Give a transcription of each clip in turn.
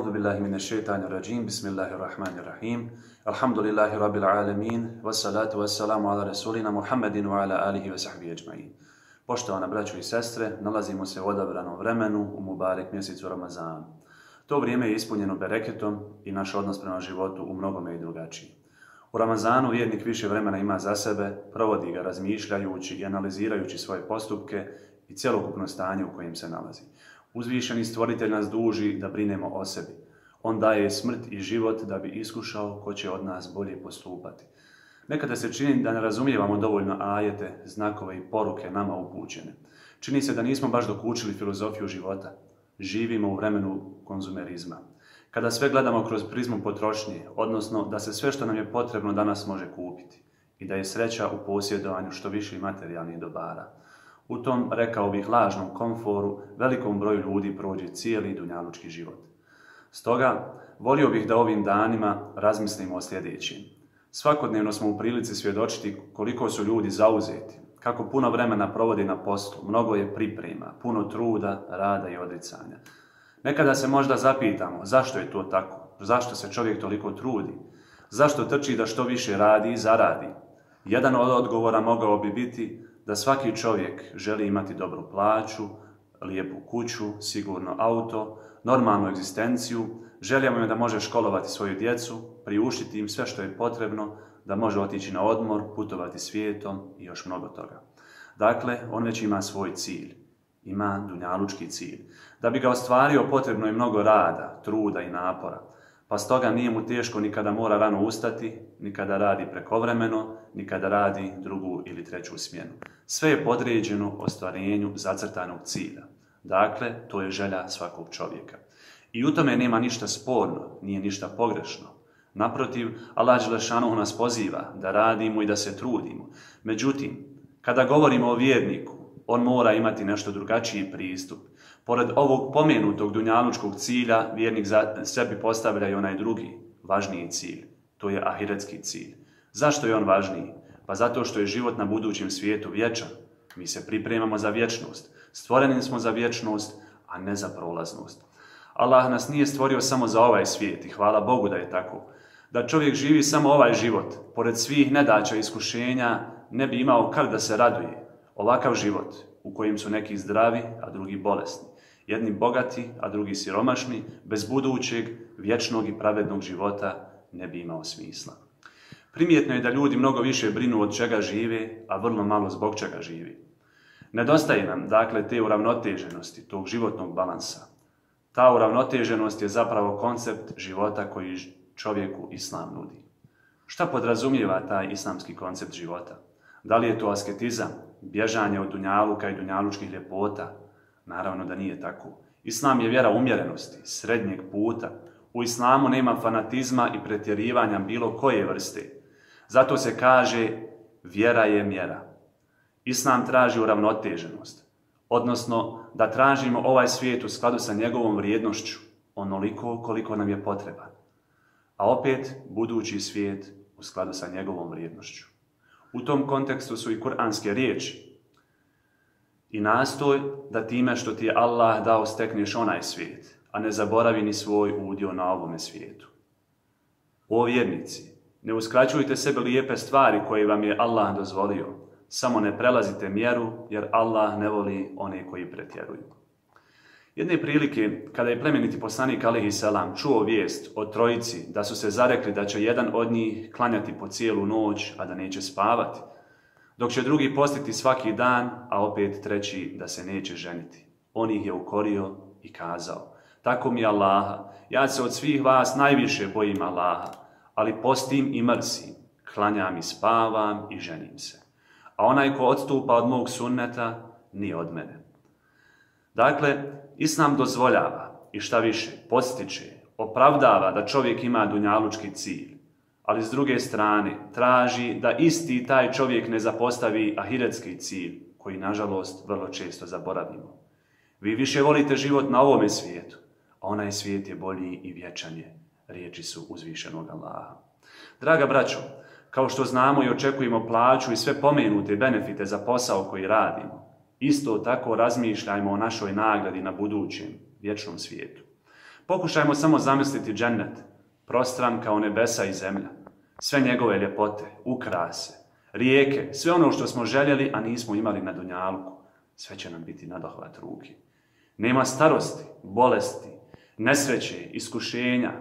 A'udhu billahi minash shaitanir rajim. Bismillahirrahmanirrahim. Alhamdulillahi rabbil alamin. Wassalatu wassalamu ala rasulina Muhammedin wa ala alihi wa sahbihi ajma'in. Poštovana braćo i sestre, nalazimo se u odabranom vremenu u Mubarek mjesecu Ramazanu. To vrijeme je ispunjeno bereketom i naš odnos prema životu u mnogome i drugačiji. U Ramazanu vjernik više vremena ima za sebe, provodi ga razmišljajući i analizirajući svoje postupke i cjelokupno stanje u kojem se nalazi. Uzvišeni stvoritelj nas duži da brinemo o sebi. On daje smrt i život da bi iskušao ko će od nas bolje postupati. Nekada se čini da ne razumijevamo dovoljno ajete, znakove i poruke nama upućene. Čini se da nismo baš dokučili filozofiju života. Živimo u vremenu konzumerizma. Kada sve gledamo kroz prizmu potrošnje, odnosno da se sve što nam je potrebno danas može kupiti i da je sreća u posjedovanju što više materijalnih dobara. U tom, rekao bih, lažnom komforu velikom broju ljudi prođe cijeli dunjalučki život. Stoga, volio bih da ovim danima razmislimo o sljedećim. Svakodnevno smo u prilici svjedočiti koliko su ljudi zauzeti, kako puno vremena provodi na poslu, mnogo je priprema, puno truda, rada i odricanja. Nekada se možda zapitamo zašto je to tako, zašto se čovjek toliko trudi, zašto trči da što više radi i zaradi. Jedan od odgovora mogao bi biti da svaki čovjek želi imati dobru plaću, lijepu kuću, sigurno auto, normalnu egzistenciju, želja mu je da može školovati svoju djecu, priuštiti im sve što je potrebno, da može otići na odmor, putovati svijetom i još mnogo toga. Dakle, on već ima svoj cilj, ima dunjalučki cilj. Da bi ga ostvario potrebno je mnogo rada, truda i napora, pa stoga nije mu teško ni kada mora rano ustati, ni kada radi prekovremeno, ni kada radi drugu ili treću smjenu. Sve je podređeno ostvarenju zacrtanog cilja. Dakle, to je želja svakog čovjeka. I u tome nema ništa sporno, nije ništa pogrešno. Naprotiv, Allah dželešanu nas poziva da radimo i da se trudimo. Međutim, kada govorimo o vjerniku, on mora imati nešto drugačiji pristup. Pored ovog pomenutog dunjalučkog cilja, vjernik za sebi postavlja i onaj drugi, važniji cilj. To je ahiretski cilj. Zašto je on važniji? Pa zato što je život na budućem svijetu vječan. Mi se pripremamo za vječnost. Stvoreni smo za vječnost, a ne za prolaznost. Allah nas nije stvorio samo za ovaj svijet i hvala Bogu da je tako. Da čovjek živi samo ovaj život, pored svih nedaća i iskušenja, ne bi imao kad da se raduje. Ovakav život u kojem su neki zdravi, a drugi bolesni. Jedni bogati, a drugi siromašni, bez budućeg, vječnog i pravednog života ne bi imao smisla. Primjetno je da ljudi mnogo više brinu od čega žive, a vrlo malo zbog čega živi. Nedostaje nam, dakle, te uravnoteženosti, tog životnog balansa. Ta uravnoteženost je zapravo koncept života koji čovjeku islam nudi. Šta podrazumijeva taj islamski koncept života? Da li je to asketizam, bježanje od dunjaluka i dunjalučkih ljepota? Naravno da nije tako. Islam je vjera umjerenosti, srednjeg puta. U islamu nema fanatizma i pretjerivanja bilo koje vrste. Zato se kaže vjera je mjera. Islam traži uravnoteženost, odnosno da tražimo ovaj svijet u skladu sa njegovom vrijednošću, onoliko koliko nam je potreban. A opet budući svijet u skladu sa njegovom vrijednošću. U tom kontekstu su i kuranske riječi. I nastoj da time što ti je Allah dao stekneš onaj svijet, a ne zaboravi ni svoj udio na ovome svijetu. O vjernici, ne uskraćujte sebe lijepe stvari koje vam je Allah dozvolio, samo ne prelazite mjeru jer Allah ne voli one koji pretjeruju. Jedne prilike, kada je plemeniti poslanik alejhi selam čuo vijest o trojici da su se zarekli da će jedan od njih klanjati po cijelu noć, a da neće spavati, dok će drugi postiti svaki dan, a opet treći da se neće ženiti. On ih je ukorio i kazao: tako mi Allaha, ja se od svih vas najviše bojim Allaha, ali postim i mrsim, klanjam i spavam i ženim se. A onaj ko odstupa od mog sunneta, nije od mene. Dakle, Islam dozvoljava i šta više, podstiče, opravdava da čovjek ima dunjalučki cilj, ali s druge strane traži da isti taj čovjek ne zapostavi ahiretski cilj, koji nažalost vrlo često zaboravimo. Vi više volite život na ovome svijetu, a onaj svijet je bolji i vječan je. Riječi su uzvišenog Allaha. Draga braćo, kao što znamo i očekujemo plaću i sve pomenute benefite za posao koji radimo, isto tako razmišljajmo o našoj nagradi na budućem, vječnom svijetu. Pokušajmo samo zamisliti džennet, prostran kao nebesa i zemlja. Sve njegove ljepote, ukrase, rijeke, sve ono što smo željeli, a nismo imali na dunjaluku, sve će nam biti nadohvat ruke. Nema starosti, bolesti, nesreće, iskušenja,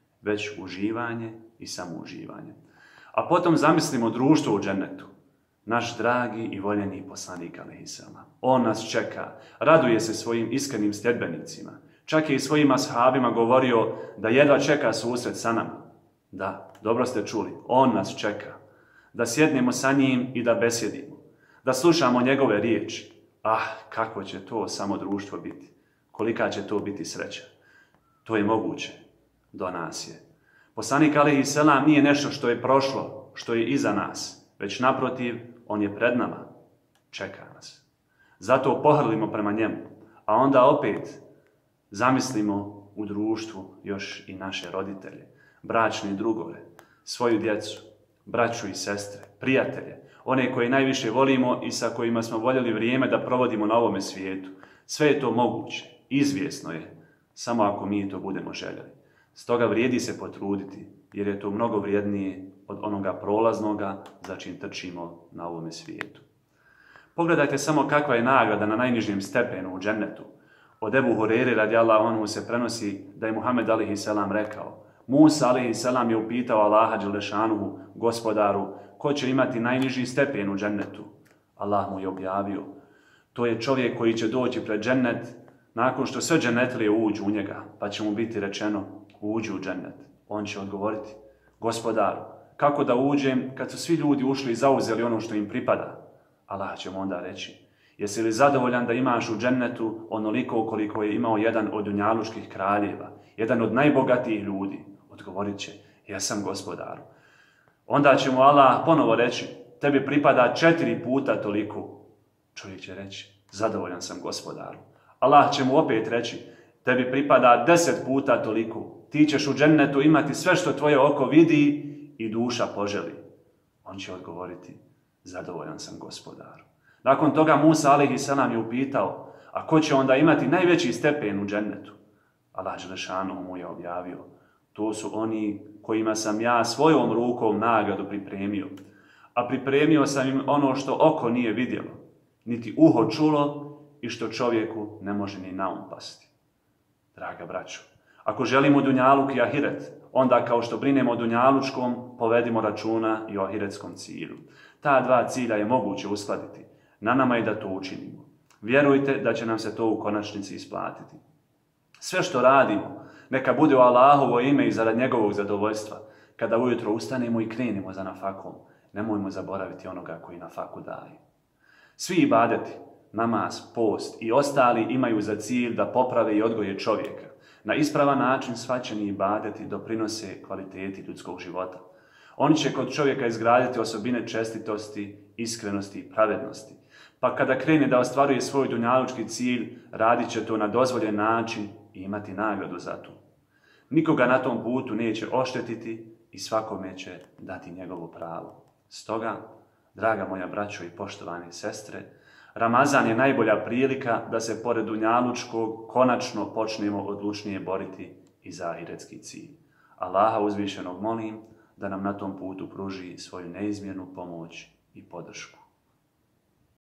već uživanje i samouživanje. A potom zamislimo društvo u džennetu. Naš dragi i voljeni poslanik alejhiselam. On nas čeka, raduje se svojim iskrenim sljedbenicima. Čak je i svojim ashabima govorio da jedva čeka susret sa nama. Da, dobro ste čuli, on nas čeka. Da sjednemo sa njim i da besjedimo. Da slušamo njegove riječi. Ah, kako će to samo društvo biti. Kolika će to biti sreća. To je moguće. Do nas je. Poslanik alejhiselam nije nešto što je prošlo, što je iza nas. Već naprotiv, on je pred nama. Čeka nas. Zato pohrlimo prema njemu. A onda opet zamislimo u društvu još i naše roditelje, bračne drugove, svoju djecu, braću i sestre, prijatelje, one koje najviše volimo i sa kojima smo voljeli vrijeme da provodimo na ovome svijetu. Sve je to moguće, izvjesno je, samo ako mi to budemo željeli. Stoga vrijedi se potruditi, jer je to mnogo vrijednije od onoga prolaznoga za čim trčimo na ovome svijetu. Pogledajte samo kakva je nagrada na najnižem stepenu u džennetu. Od Ebu Hureyre radijallahu anhu se prenosi da je Muhammed alejhiselam rekao: Musa alejhiselam je upitao Allaha dželešanuhu, gospodaru, ko će imati najniži stepen u džennetu? Allah mu je objavio: to je čovjek koji će doći pred džennet nakon što sve džennetlije uđu u njega, pa će mu biti rečeno: uđi u džennet. On će odgovoriti: gospodaru, kako da uđem kad su svi ljudi ušli i zauzeli ono što im pripada? Allah će mu onda reći: jesi li zadovoljan da imaš u džennetu onoliko koliko je imao jedan od dunjalučkih kraljeva, jedan od najbogatijih ljudi? Odgovorit će: jesam, gospodaru. Onda će mu Allah ponovo reći: tebi pripada 4 puta toliko. Čovjek će reći: zadovoljan sam, gospodaru. Allah će mu opet reći: tebi pripada 10 puta toliko. Ti ćeš u džennetu imati sve što tvoje oko vidi i duša poželi. On će odgovoriti: zadovoljan sam, gospodaru. Nakon toga Musa alejhiselam je upitao: a ko će onda imati najveći stepen u džennetu? Allah dželešanuhu mu je objavio: to su oni kojima sam ja svojom rukom nagradu pripremio. A pripremio sam im ono što oko nije vidjelo, niti uho čulo i što čovjeku ne može ni na um pasti. Draga braćo, ako želimo dunjaluk i ahiret, onda kao što brinemo o dunjalučkom, povedimo računa i o ahiretskom cilju. Ta dva cilja je moguće uskladiti. Na nama je da to učinimo. Vjerujte da će nam se to u konačnici isplatiti. Sve što radimo, neka bude u Allahovo ime i zarad njegovog zadovoljstva. Kada ujutro ustanemo i krenemo za nafakom, nemojmo zaboraviti onoga koji nafaku daje. Svi ibadeti, namaz, post i ostali imaju za cilj da poprave i odgoje čovjeka. Na ispravan način shvaćeni ibadeti doprinose kvaliteti ljudskog života. Oni će kod čovjeka izgraditi osobine čestitosti, iskrenosti i pravednosti. Pa kada krene da ostvaruje svoj dunjalučki cilj, radit će to na dozvoljen način i imati nagradu za to. Nikoga na tom putu neće oštetiti i svakome će dati njegovo pravo. Stoga, draga moja braćo i poštovane sestre, Ramazan je najbolja prilika da se pored dunjalučkog konačno počnemo odlučnije boriti i za ahiretski cilj. Allaha uzvišenog molim da nam na tom putu pruži svoju neizmjernu pomoć i podršku.